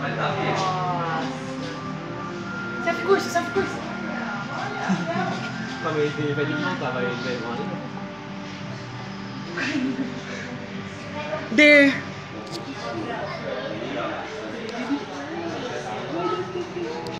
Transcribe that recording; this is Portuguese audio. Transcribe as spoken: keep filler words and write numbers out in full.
Nossa. Selfie-curso, selfie-curso. Também vai ter que montar, vai ter uma. There.